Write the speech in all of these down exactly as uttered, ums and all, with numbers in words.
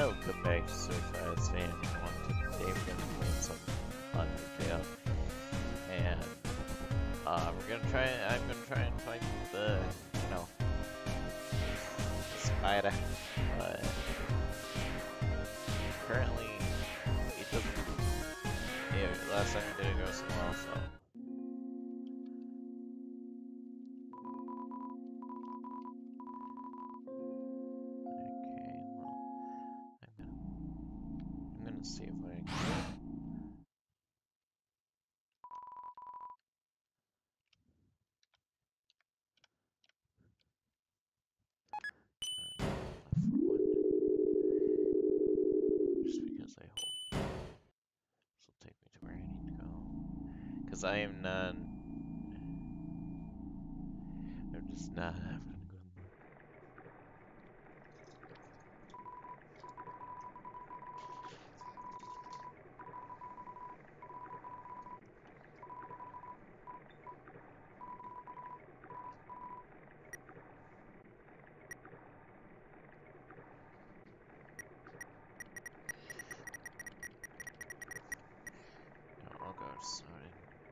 Welcome back to StirfrysFam. Today we're gonna be playing some Undertale, and uh, we're gonna try. I'm gonna try and find the, you know, spider. But currently, it doesn't. Yeah, last time we did it go so well, so. See if I can. Just because I hope this will take me to where I need to go. Because I am not. I'm just not having a good mood. I'll go outside.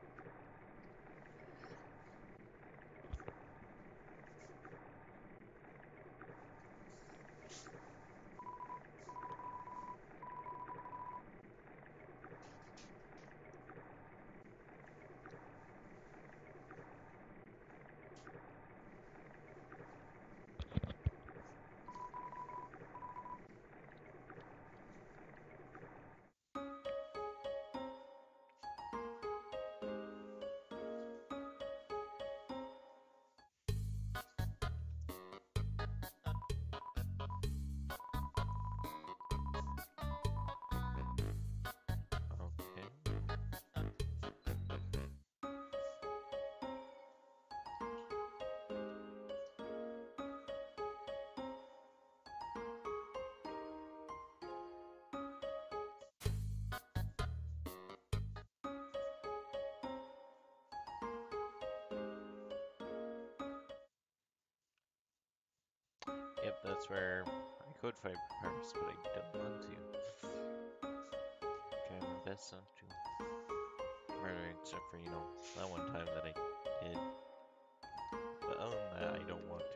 Yep, that's where I could fight Papyrus, but I don't want to. Try my best not to murder, except for, you know, that one time that I did. But other than that, I don't want to.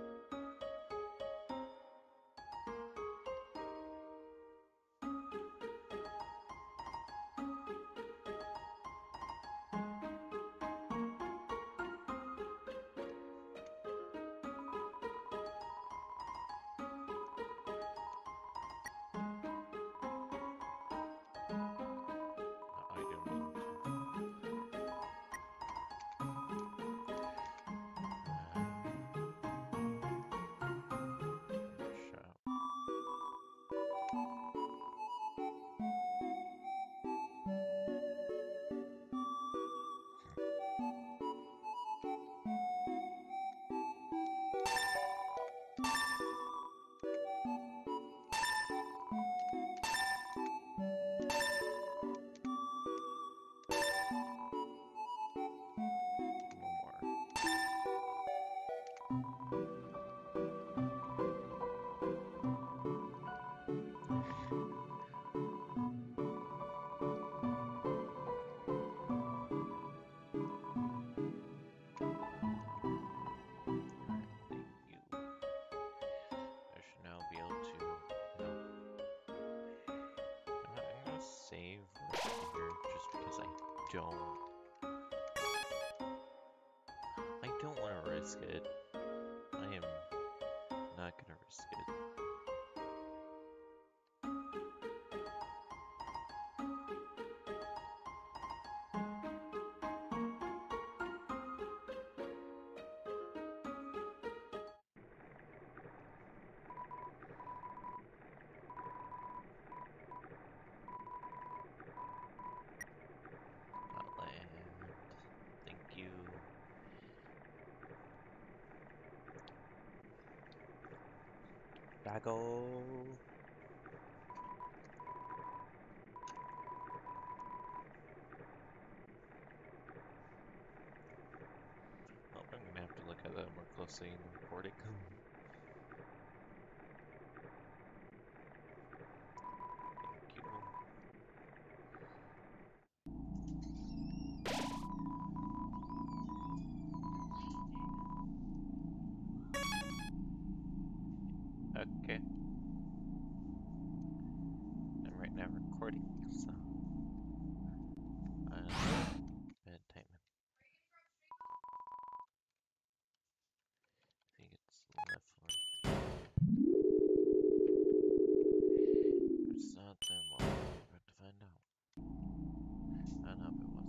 Don't. I don't want to risk it. I am not gonna risk it. Thank you. Daggle. Well, I'm gonna have to look at that more closely in the portico. recording, so uh, bad timing. I think it's left or it's not them. Well, we're about to find out. I don't know if it was.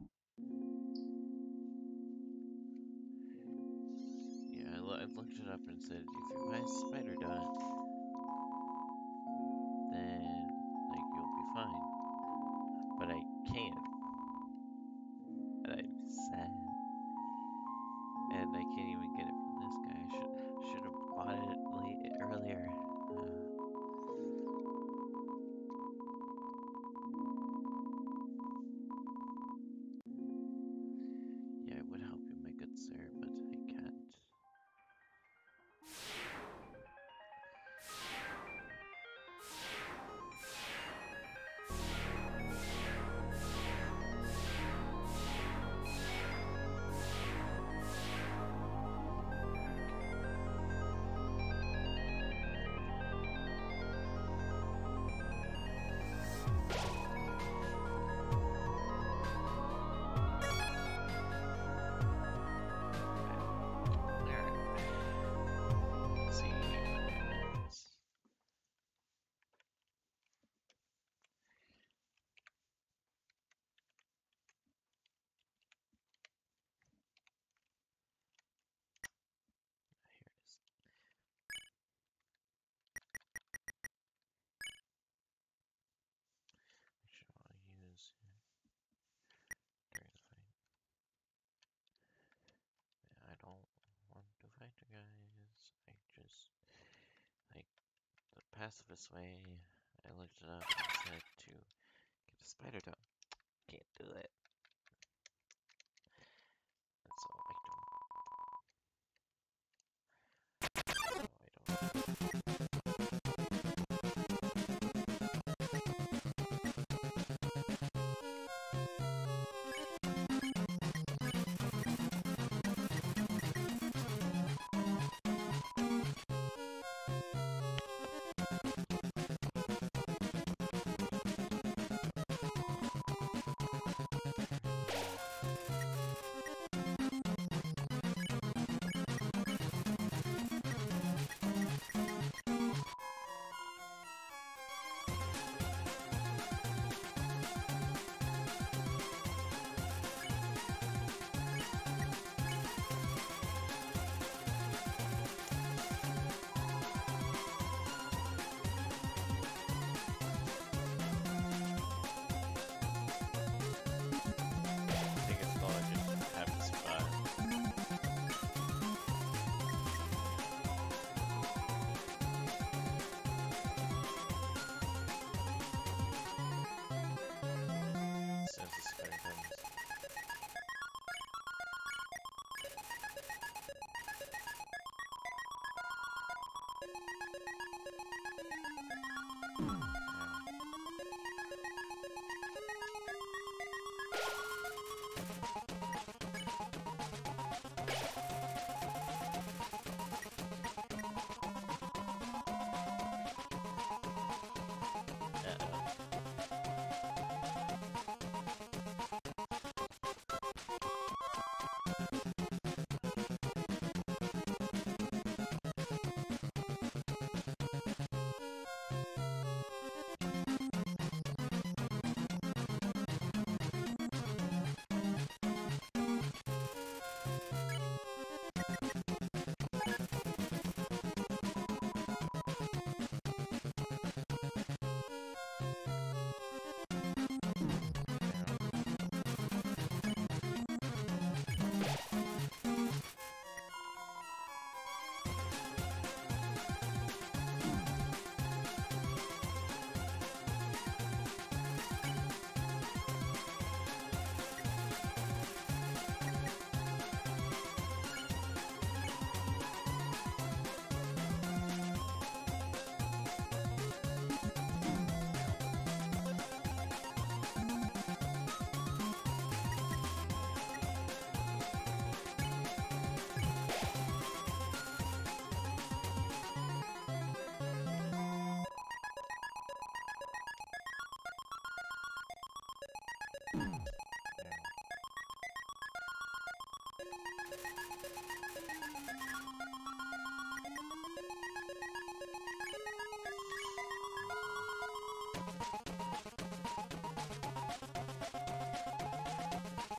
Yeah, I, lo I looked it up and said if you buy a spider dot, then like you'll be fine. But I can't. And I'm sad. And I can't even get it from this guy. I should should have bought it late earlier. Uh, yeah, it would help you, my good sir, but I can't. Use during the fight. Yeah, I don't want to fight you guys. I just like the pacifist way. I looked it up and said to get a spider done. Can't do it. And so I don't. So I don't.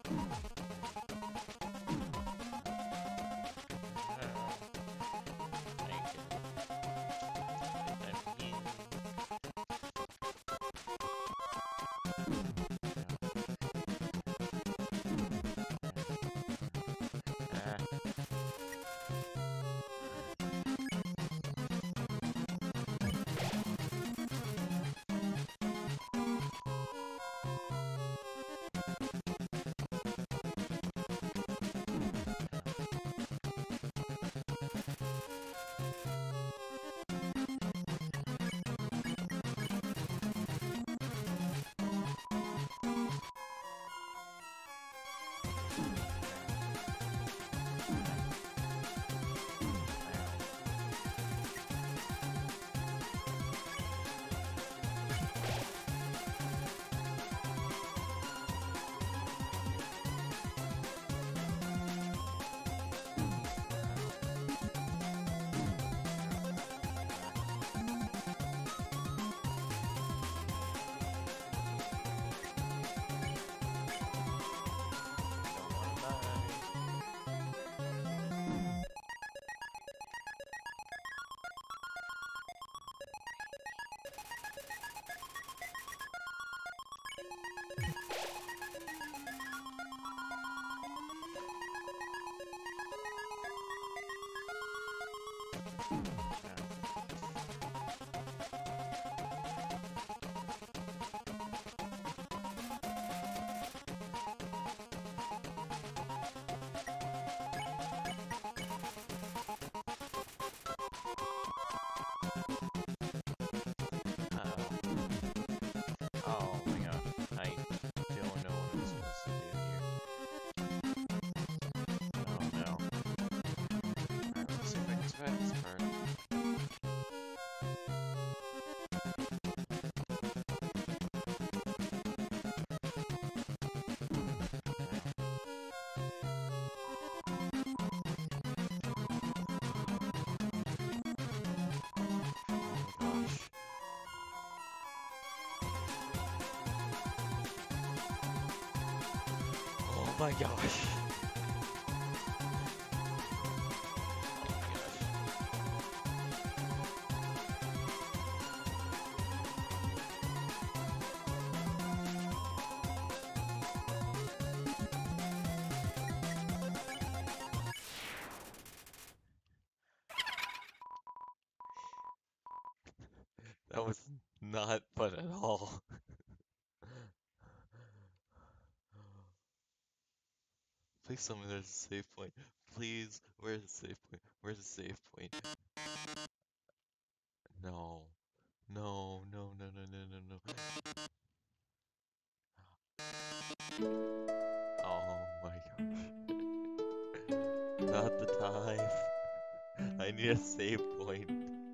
Oh my god, I don't know what I'm supposed to do here. Oh no. Alright, let's see if I can survive this part. Oh my gosh. Oh my gosh. That was not fun at all. Please tell me there's a save point. Please, where's the save point? Where's the save point? No. No, no, no, no, no, no, no. Oh my gosh. Not the time. I need a save point.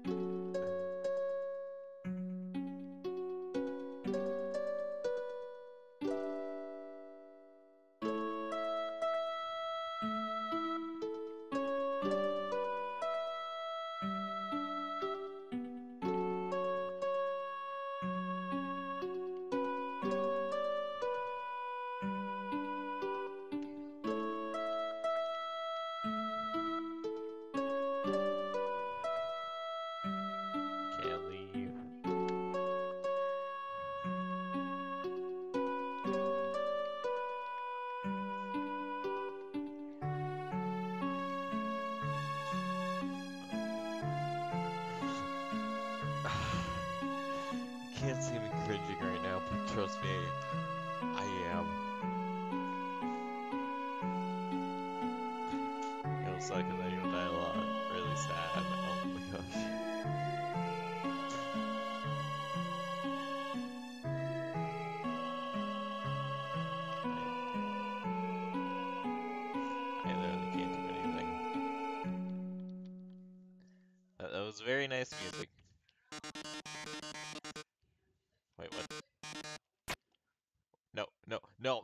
Can't leave. You can't see me cringing right now, but trust me, I am. You'll suck and then you'll die a lot. Really sad. Oh my gosh. I literally can't do anything. That, that was very nice music. Wait, what? No, no, no.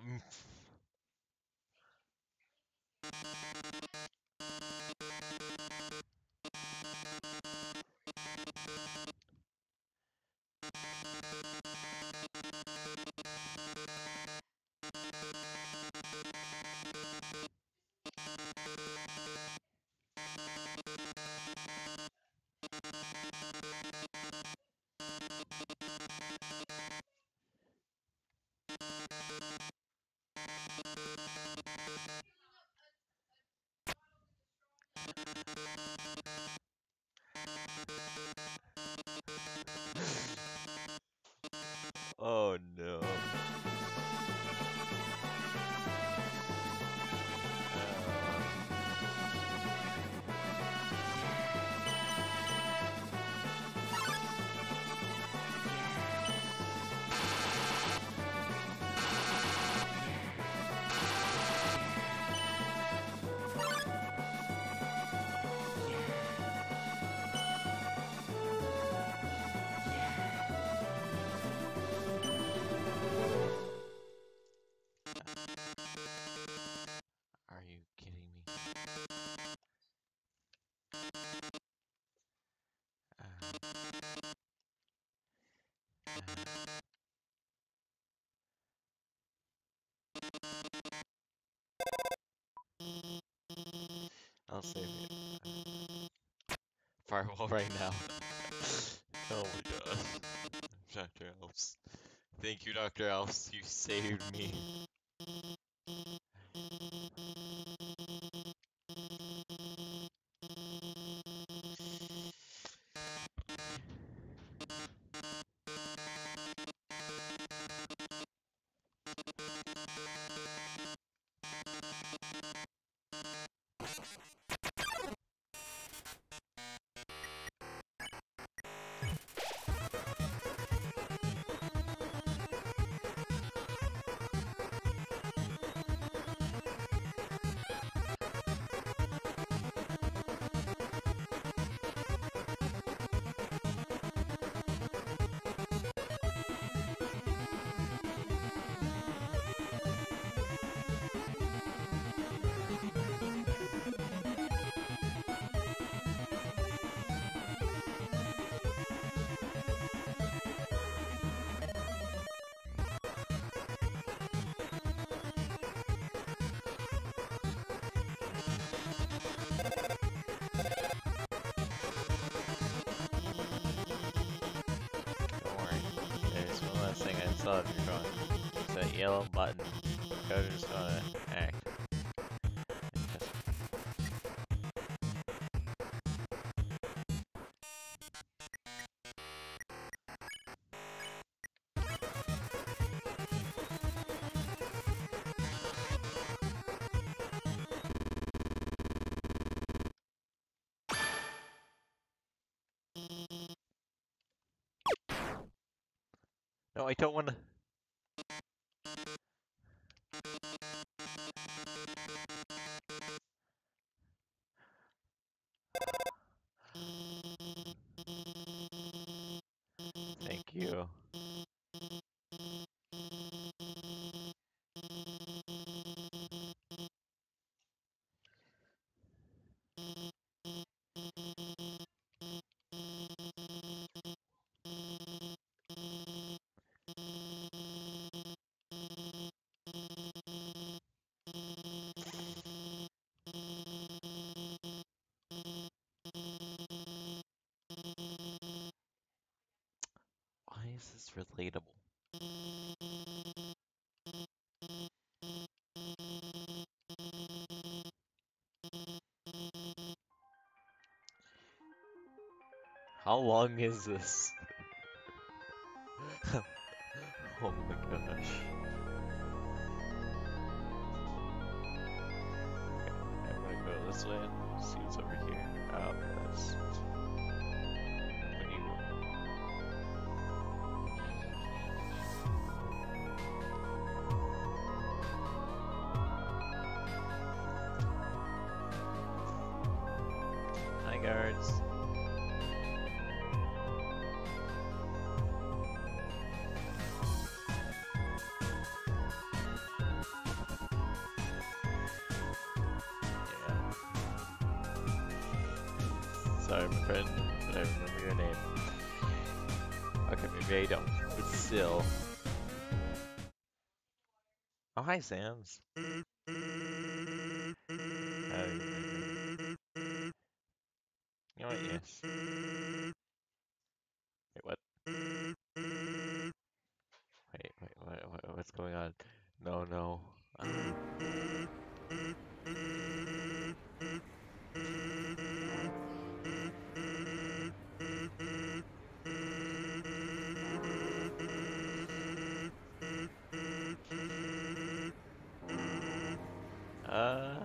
Oh no. Are you kidding me? Uh, uh, I'll save it. Firewall right now. Oh my god. Doctor Elves. Thank you, Doctor Elves. You saved me. Don't worry. There's one last thing I saw of your drawing. It's that yellow button. Coder's gonna act. No, I don't wanna. Thank you. Why is this relatable? How long is this? Oh my gosh. I'm gonna go this way and see what's over here. Oh, that's when you. Hi, guards. Yeah. Sorry, my friend, but I remember your name. Okay, maybe I don't, but still. Oh, hi, Sam's. How are you, my friend? You know what? Yes. Wait, what? Wait, wait, what? What? What? what's going on? No, no. Uh, uh,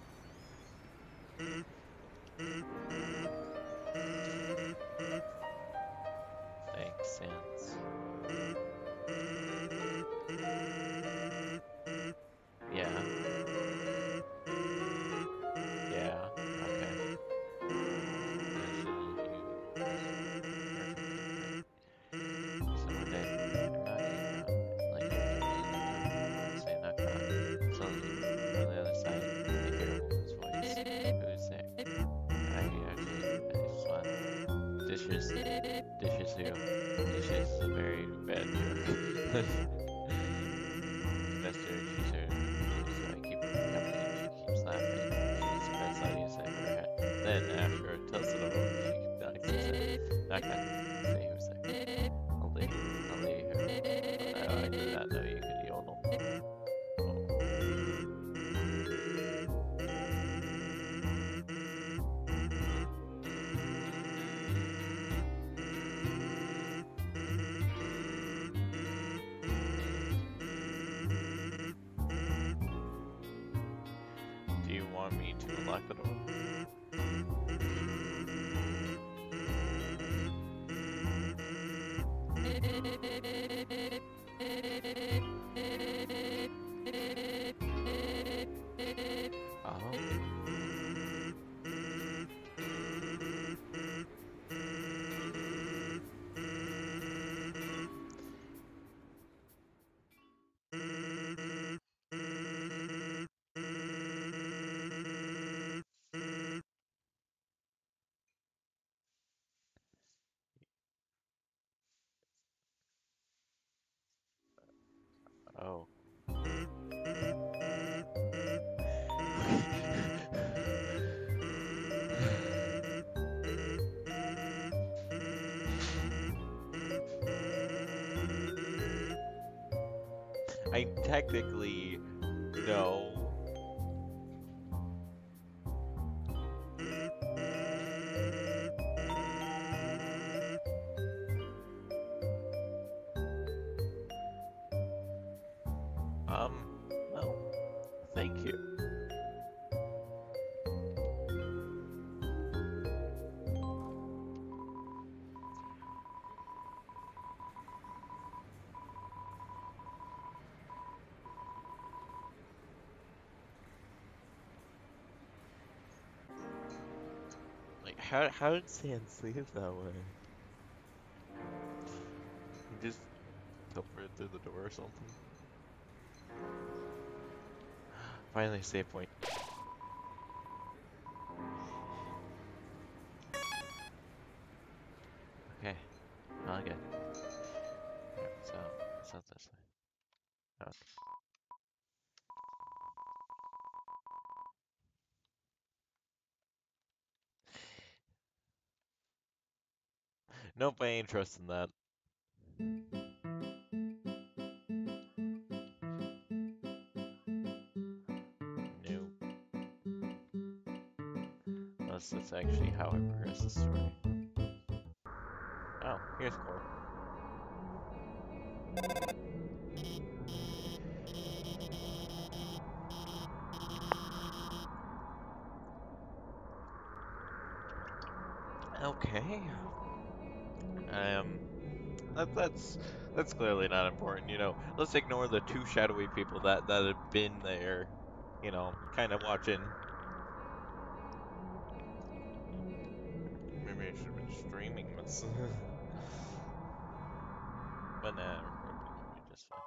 thanks, Sans. Yeah. Yeah. Okay. So one day, like, say knock knock. So on the other side, you hear a woman's voice. Who's there? I actually, I just want dishes. Dishes who? Dishes is a very bad joke. That's her, she's her, so I keep her company, she keeps laughing, she's the best audience I've ever had. Then after it tells it over, she knocks and says, knock knock, say who's there. I'll leave, I'll leave her. Oh, I did not know you could yodel. Do you want me to unlock the door? Oh. Oh. I technically no. Um, no. Thank you. Like, how how did Sand sleep that way? He just teleported through the door or something. Finally, save point. Okay, all good. Alright, so so this way. Okay. Nope, I ain't trusting that. Nope. Unless that's actually how I progress the story. Oh, here's Core. Okay. Um, that, that's that's clearly not important. You know, let's ignore the two shadowy people that that have been there. You know, kind of watching. Maybe I should have been streaming this. But nah, recording can be just fine.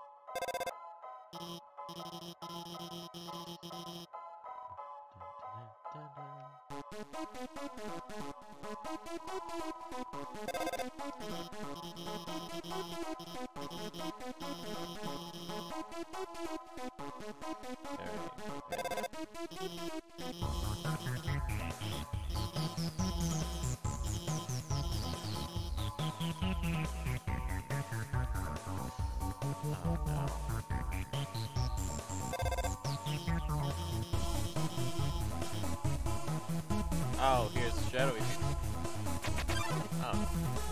Oh no. Oh, here's the shadowy people. Oh.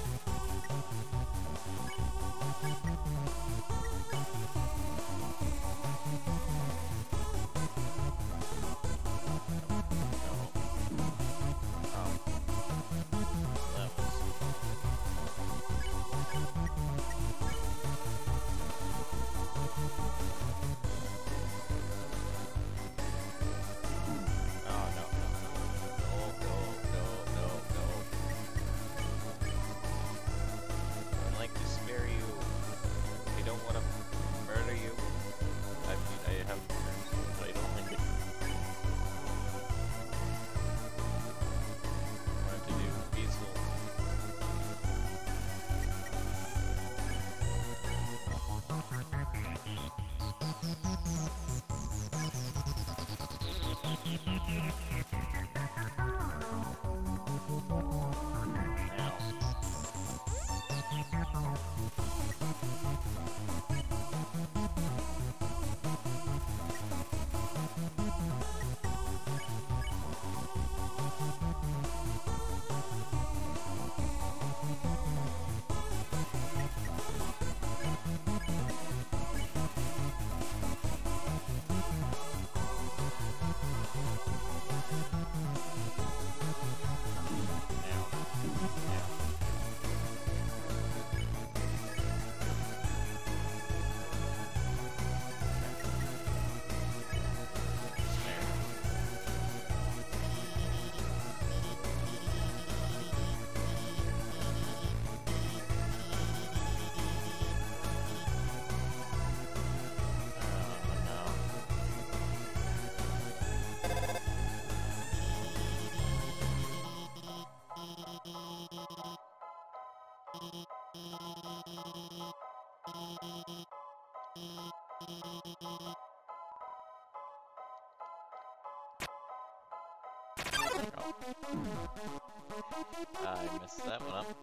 I messed that one up.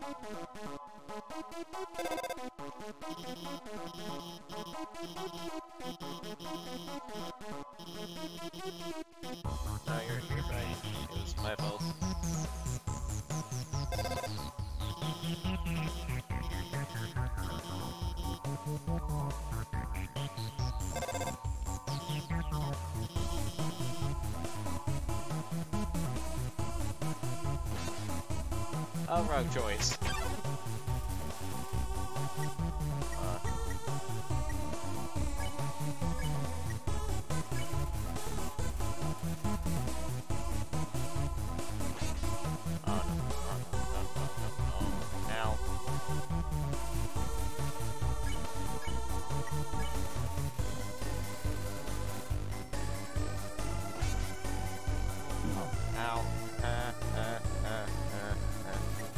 No, you're, you're right. It was my fault. Oh, wrong choice. Uh. Oh, no. Oh, no, no, no, no, no. Ow. Oh, ow. Uh, uh, uh, uh, uh.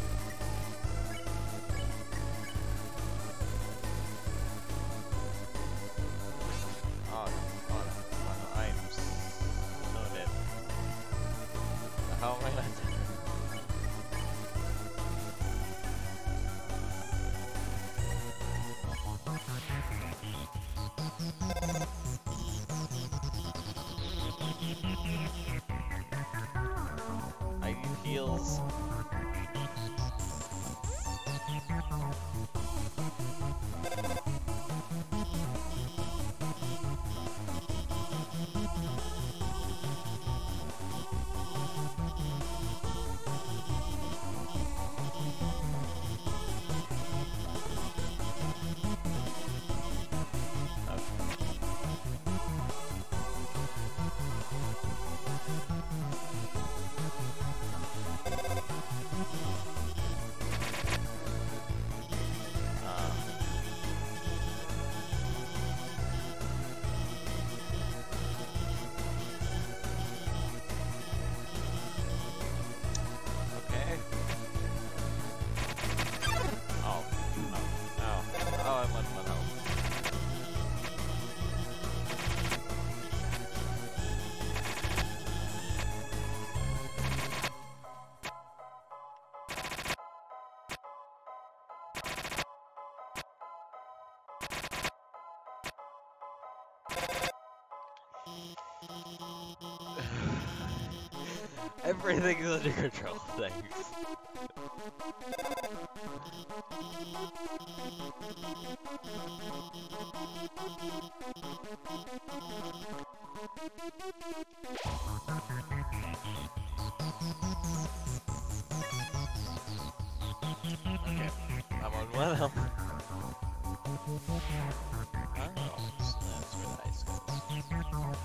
Oh, no. Oh, no. Oh, no. I am so dead. How am I not dead? I need heals. Everything's under control, thanks. Okay, I'm on one health. Oh, so that's where the ice goes.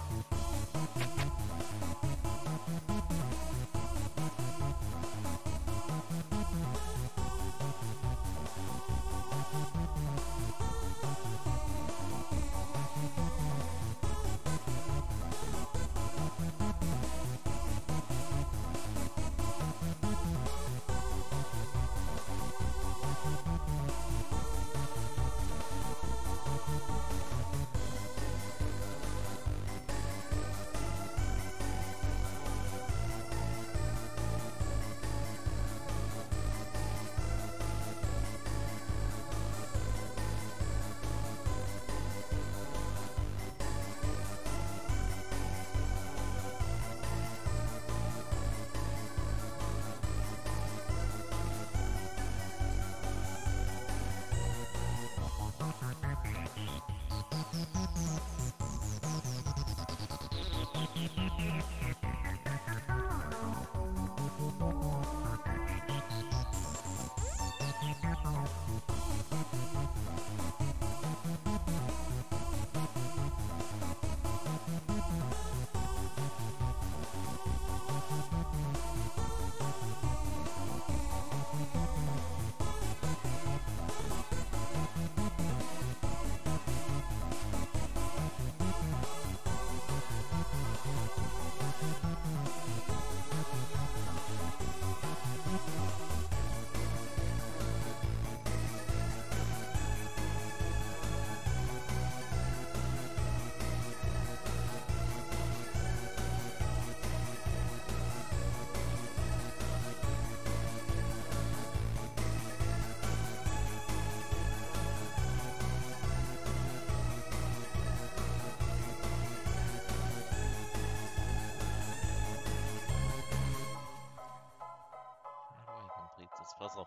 This puzzle.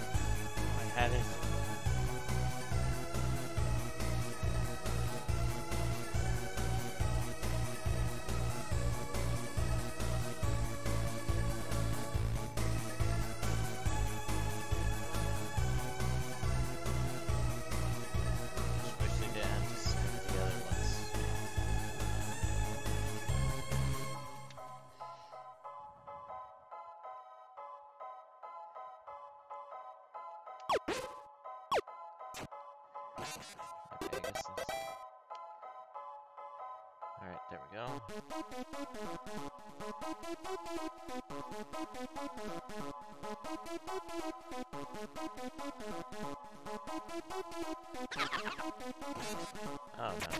I had it. Okay, I guess that's... Alright, there we go. Oh no.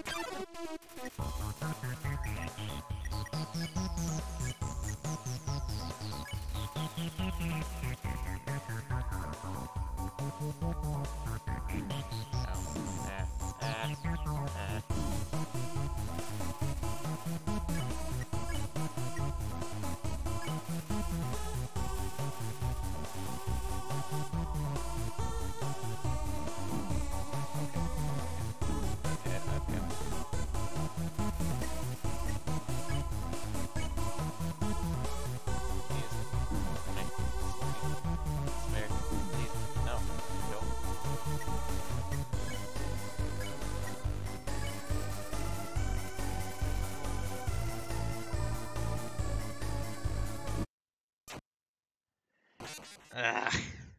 Ah.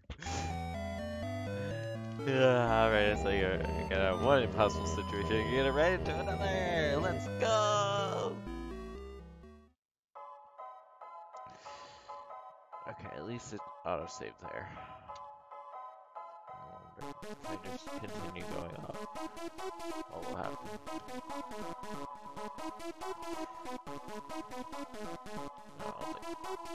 Yeah, alright, so you're, you got out of one impossible situation, you get it right into another! Let's go! Okay, at least it auto-saved there. If I just continue going up, what will happen? No, I'll take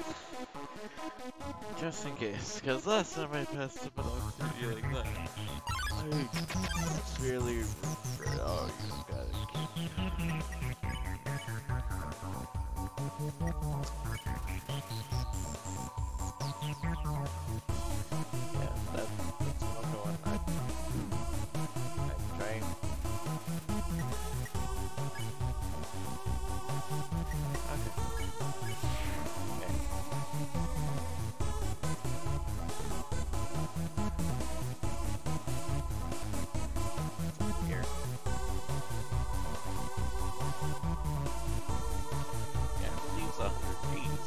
it. Just in case, because last time I passed up an opportunity like that, I severely regret. Oh, you got it. Yeah, that, that's what I'm doing. I, I'm trying. Okay. Okay. Here. Yeah, leaves a hundred feet.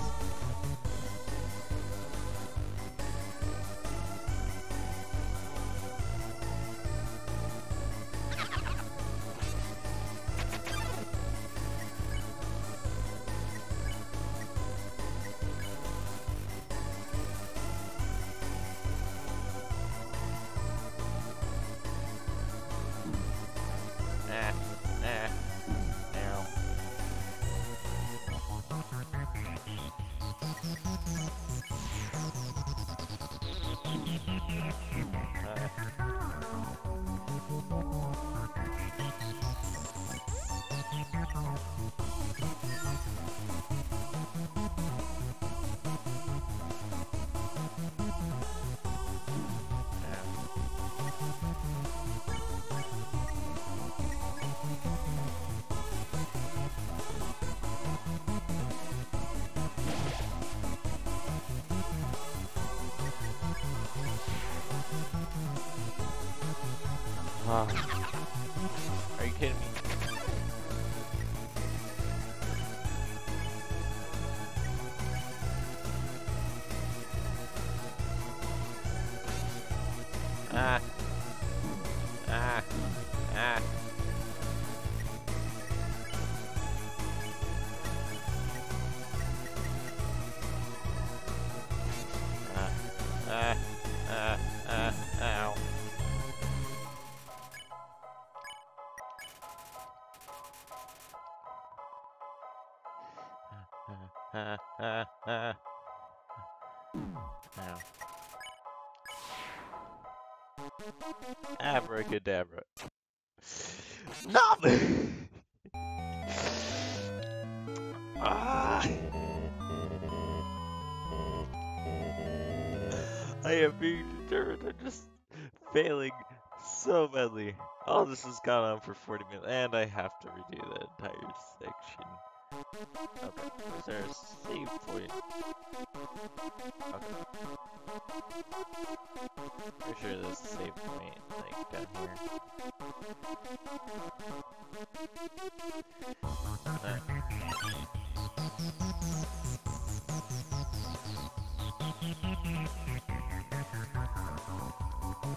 Nah, nah, now. Uh, are you kidding me? Ah. Ah. Ah. Ah. Ah. Ah. Ah. Ow. Ah. Ah. Ah. Ow. Abracadabra. No! Ah! I am being determined. I'm just failing so badly. All this has gone on for forty minutes, and I have to redo the entire section. Okay, is there a save point? Okay. Pretty sure there's a save point, like, down here. Uh.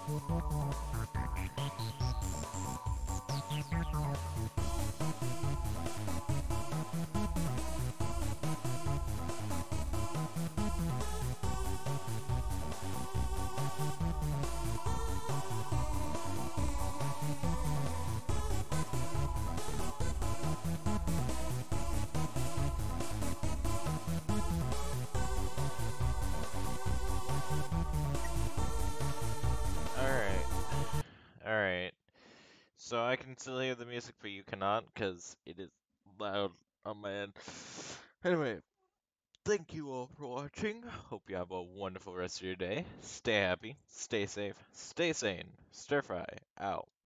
Alright. Alright. So I can still hear the music, but you cannot, because it is loud on my end. Anyway, thank you all for watching. Hope you have a wonderful rest of your day. Stay happy, stay safe, stay sane. Stir Fry out.